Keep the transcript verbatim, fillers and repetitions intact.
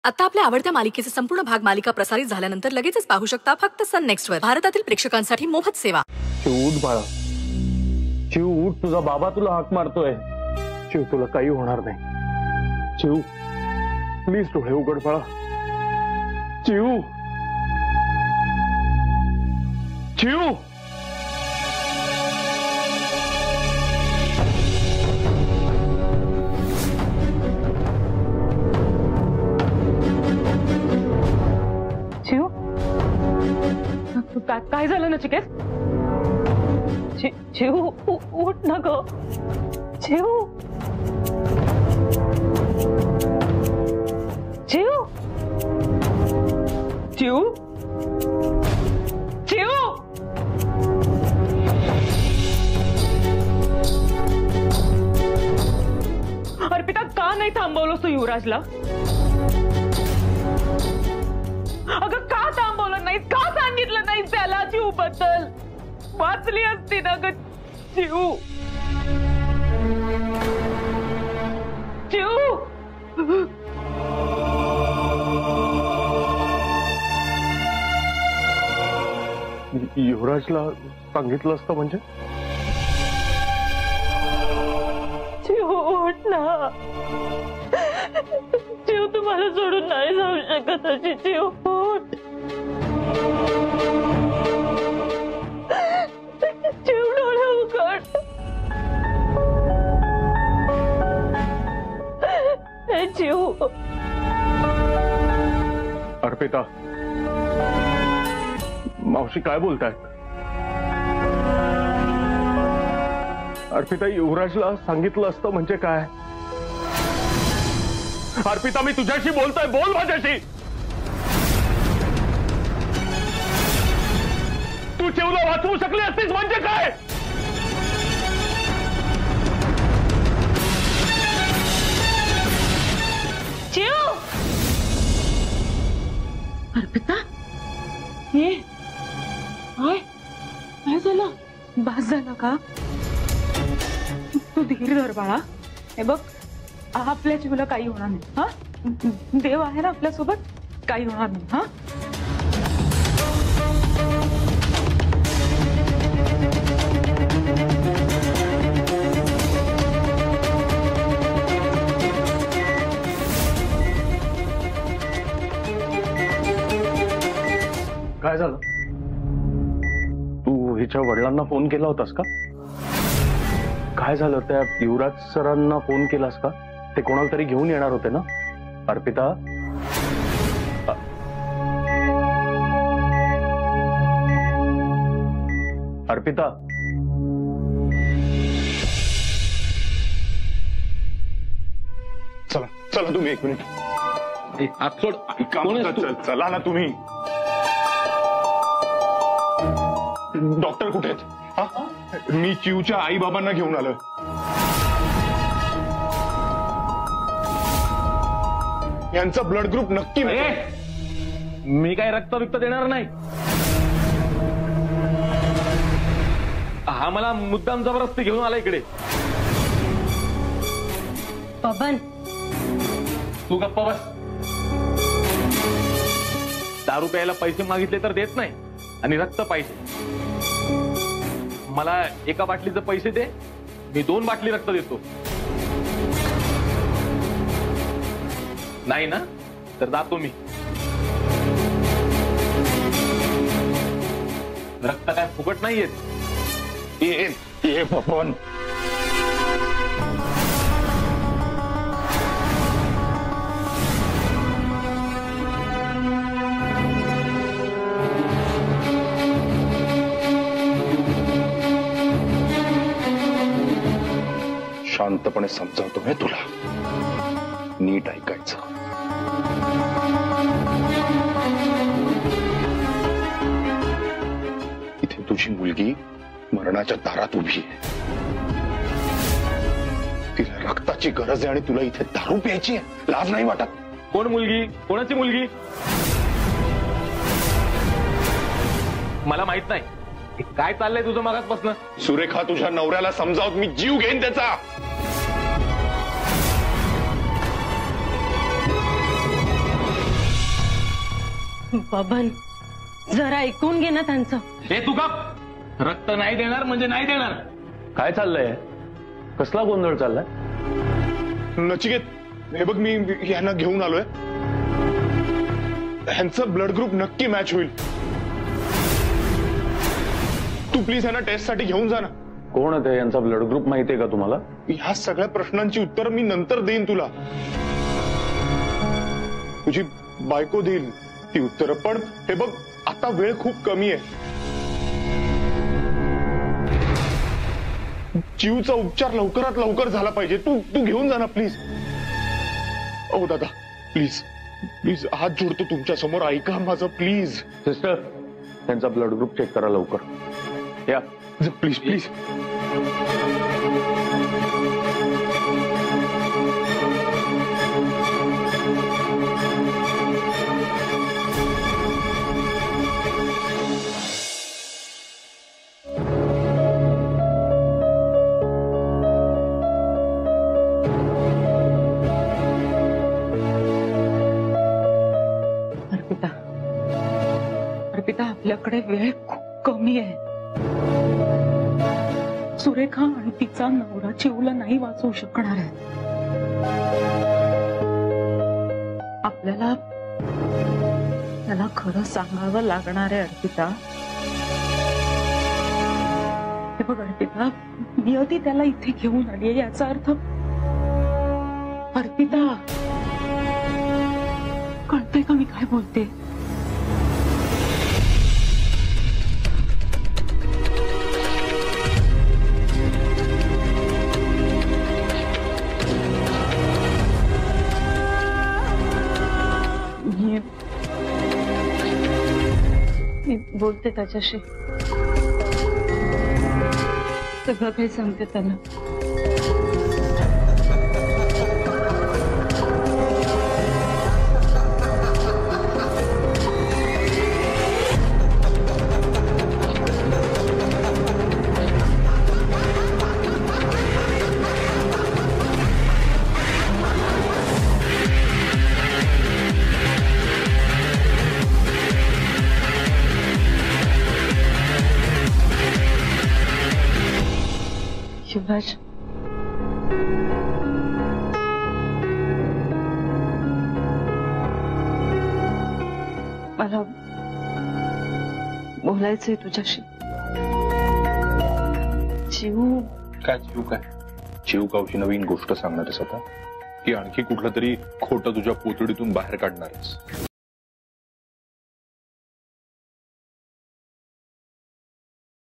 आता आपल्या आवडत्या मालिकेचे संपूर्ण भाग मालिका प्रसारित झाल्यानंतर लगेचच पाहू शकता फक्त सन नेक्स्ट वर. भारतातील प्रेक्षकांसाठी मोफत सेवा. उठ बाळा, चिव उठ, तुझा बाबा तुला हाक मारतोय. चिव तुला काही होणार नाही. चिव प्लीज डोळे उघड बाळा. चिव चिव काय झालं नचिकेत? चिव उठ ना ग. चिव चिव चिव चिव अर्पिता, का नाही थांबवलंस तू युवराजला? अगं का थांबवलं नाही? का सांगितलं नाही त्याला जीव बद्दल? वाचली असती ना ग जीव. जीव युवराजला सांगितलं असतं म्हणजे? जीव उठ ना. जीव तुम्हाला सोडून नाही जाऊ शकत अशी. जीव उठ. जीव डोळे उघड. जीव. अर्पिता, मावशी काय बोलतायत? अर्पिता, युवराजला सांगितलं असतं म्हणजे काय? अर्पिता, मी तुझ्याशी बोलतोय, बोल माझ्याशी. तू चिवला वाचवू शकली असतीस म्हणजे काय? चिव. अर्पिता, हे काय काय झालं? बास झालं का? तू धीर धर बाळा. हे बघ, आपल्या चिवला काही होणार नाही. हा, देव आहे ना आपल्या सोबत, काही होणार नाही. हा, काय झालं? तू हिच्या वडिलांना फोन केला होतास का? काय झालं? त्या युवराज सरांना फोन केलास का? ते कोणाला तरी घेऊन येणार होते ना? अर्पिता, अर्पिता, चला चला तुम्ही एक मिनिट. चला ना तुम्ही. डॉक्टर कुठे आहेत? हा, मी चिवच्या आई बाबांना घेऊन आलोय. यांचा ब्लड ग्रुप नक्की. मी काय रक्त विक्त देणार नाही. हा मला मुद्दाम जबरदस्ती घेऊन आला इकडे. पवन, तू गप्पा बस. दारू प्यायला पैसे मागितले तर देत नाही, आणि रक्त पाहिजे. मला एका बाटलीचे पैसे दे, मी दोन बाटली रक्त देतो. नाही ना, तर जातो मी. रक्त काय फुकट नाहीये. ये ये पवन. शांतपणे समजावतो मी तुला, नीट ऐकायचं. इथे तुझी मुलगी मरणाच्या दारात उभी आहे. तिला रक्ताची गरज आहे आणि तुला इथे दारू प्यायची आहे. लाज नाही वाटत? कोण मुलगी? कोणाची मुलगी? मला माहित नाही. काय चाललंय तुझं मागासपासून? सुरेखा, तुझ्या नवऱ्याला समजावत मी जीव घेईन त्याचा. बबन जरा ऐकून घे ना त्यांचं. हे तू का रक्त नाही देणार म्हणजे नाही देणार. काय चाललंय? कसला गोंधळ चाललाय? नचिकेत हे बघ मी यांना घेऊन आलोय. ह्यांचं ब्लड ग्रुप नक्की मॅच होईल. तू प्लीज यांना टेस्ट साठी घेऊन जा ना. कोण आहे यांचा ब्लड ग्रुप माहितीये का तुम्हाला? ह्या सगळ्या प्रश्नांची उत्तर मी नंतर देईन तुला. तुझी बायको देईल ती उत्तर. पण हे बघ आता वेळ खूप कमी आहे. जीवचा उपचार लवकरात लवकर झाला पाहिजे. तू तू घेऊन जा ना प्लीज. ओ दादा प्लीज प्लीज हात जोडतो तुमच्या समोर. ऐका माझं प्लीज. सिस्टर त्यांचा ब्लड ग्रुप चेक करा लवकर. या प्लीज प्लीज. अर्पिता अर्पिता आपल्याकडे वेळ खूप कमी आहे. सुरेखा आणि तिचा नवरा चिवला नाही वाचवू शकणार आहे. आपल्याला त्याला खरं सांगावं लागणार आहे अर्पिता. हे बघ अर्पिता नियती त्याला इथे घेऊन आली आहे. याचा अर्थ अर्पिता कळतंय का मी काय बोलते? मी बोलते त्याच्याशी. सगळं काही सांगते त्याला. शिवराज मला बोलायचंय तुझ्याशी. चिव काय चिव काय चिव कावची नवीन गोष्ट सांगणार आहेस आता की आणखी कुठलं तरी खोटं तुझ्या पोतडीतून बाहेर काढणार आहेस?